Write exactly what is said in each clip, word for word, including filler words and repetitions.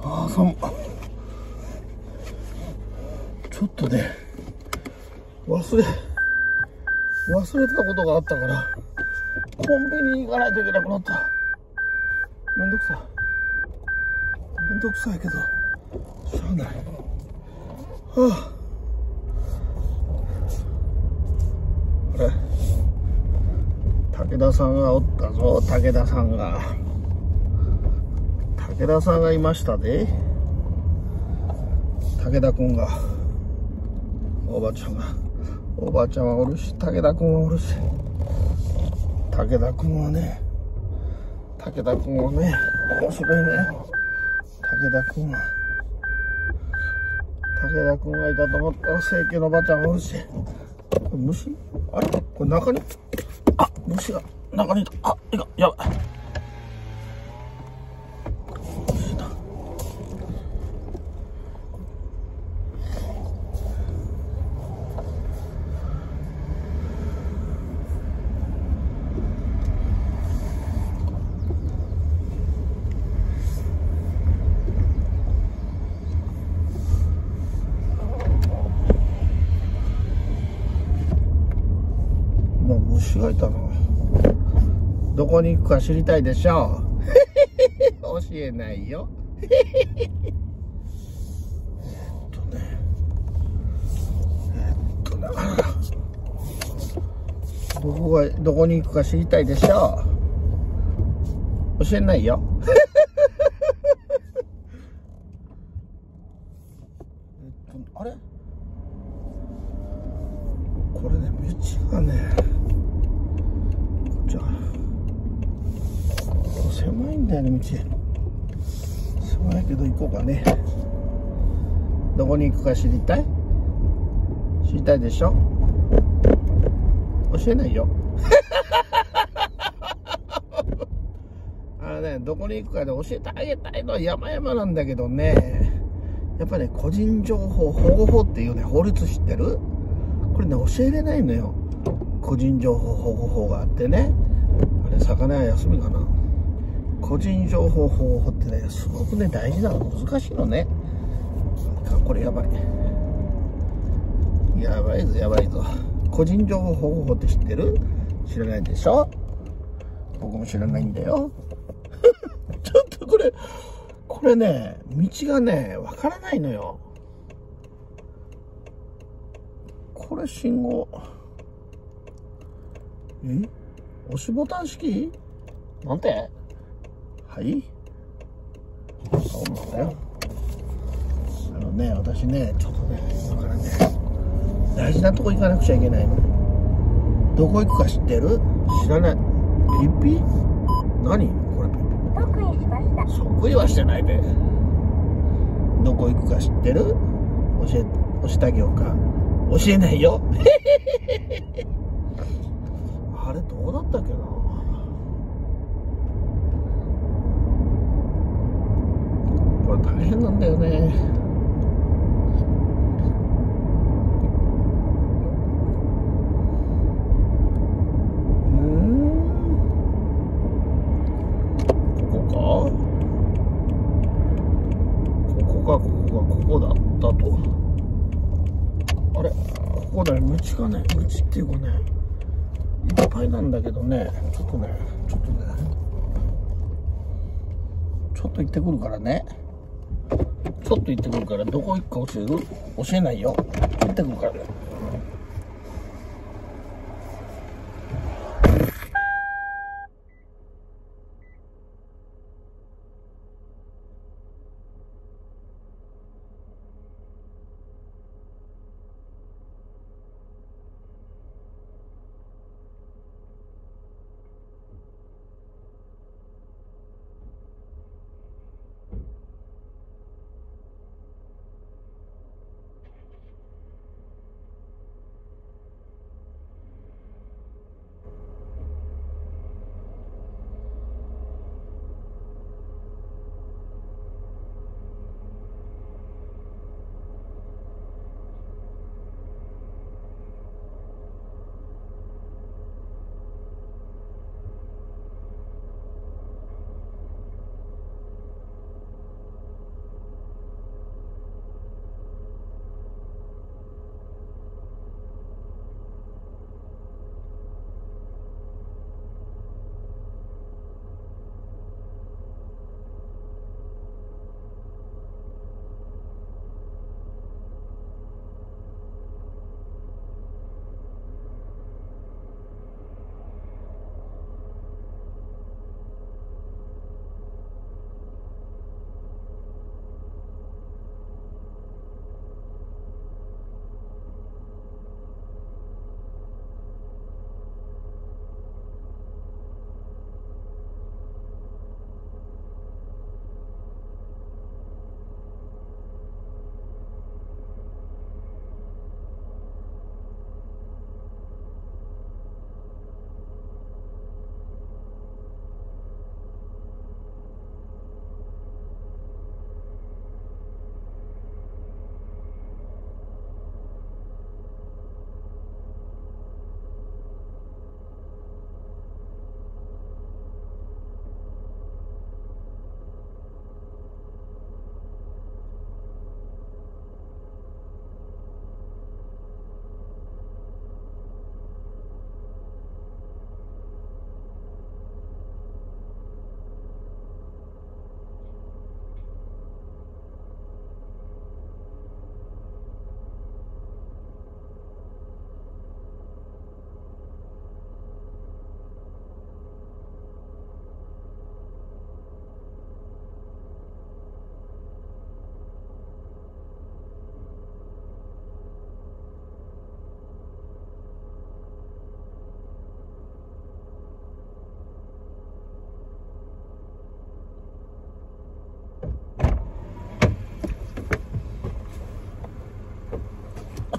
ああ、寒っ。ちょっとね、忘れ、忘れてたことがあったから、コンビニに行かないといけなくなった。めんどくさい。めんどくさいけど、しゃあない。はあ。あれ、武田さんがおったぞ、武田さんが。武田さんがいましたで。武田くんが。おばちゃんが。おばちゃんはおるし、武田くんはおるし。武田くんはね、武田くんはね、面白いね。武田くんは。武田くんがいたと思ったら、清家のおばちゃんがおるし。虫あれこれ中に、あ、虫が中にいた。あ、いか、やばい。虫だ。虫がいたな。どこに行くか知りたいでしょう。教えないよ。えっとね。えっとだから。どこが、どこに行くか知りたいでしょう。教えないよ。えっと、あれこれね、道がね、こっちは狭いんだよね、道。狭いけど行こうかね。どこに行くか知りたい知りたいでしょ。教えないよ。あのね、どこに行くかで教えてあげたいのは山々なんだけどね、やっぱね、個人情報保護法っていうね、法律知ってる？これね、教えれないのよ。個人情報保護法があってね。あれ、魚屋休みかな。個人情報保護法ってね、すごくね、大事なの。難しいのね。これやばい。やばいぞ、やばいぞ。個人情報保護法って知ってる？知らないでしょ？僕も知らないんだよ。ちょっとこれ、これね、道がね、わからないのよ。これ信号。え？押しボタン式？なんて？はい？そうなんだよ。あのね、私ね、ちょっとね、だからね、大事なとこ行かなくちゃいけないの。どこ行くか知ってる？知らない。ピッピ？何？これピッピ。即位しました。即位はしてないで。どこ行くか知ってる？教え、教えてあげようか。教えないよ。あれどうだったっけな。これ大変なんだよね。うんここかここかここがここだったと。あれここだよ。道がね、道っていうかね、いっぱいなんだけどね、ちょっとね、ちょっとね、ちょっと行ってくるからね。ちょっと行ってくるから、どこ行くか教える？教えないよ。行ってくるからね。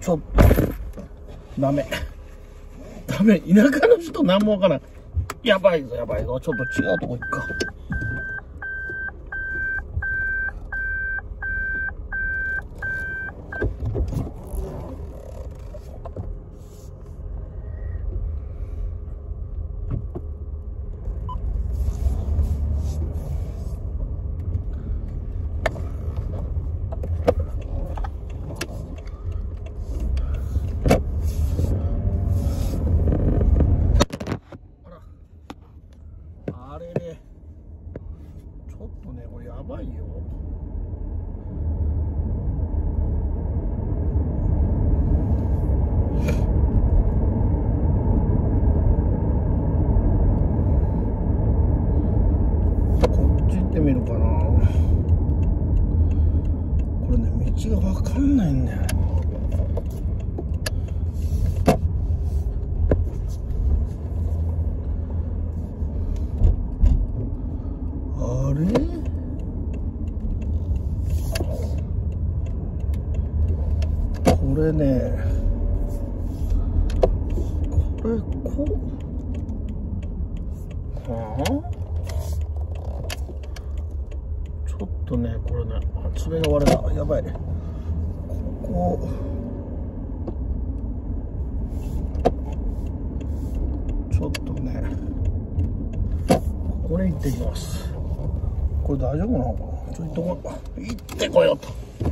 ちょっとダメダメ、田舎の人何もわからん。やばいぞやばいぞ、ちょっと違うとこ行くか。あれね、ちょっとね、これやばいよ。こっち行ってみるかな。これね、道が分かんないんだよ。あれ？これね、これこうはあ？ちょっとね、これね、あ、爪が割れた。やばい。ここちょっとね、ここに行ってきます。これ大丈夫なのかな。ちょっと行ってこようと。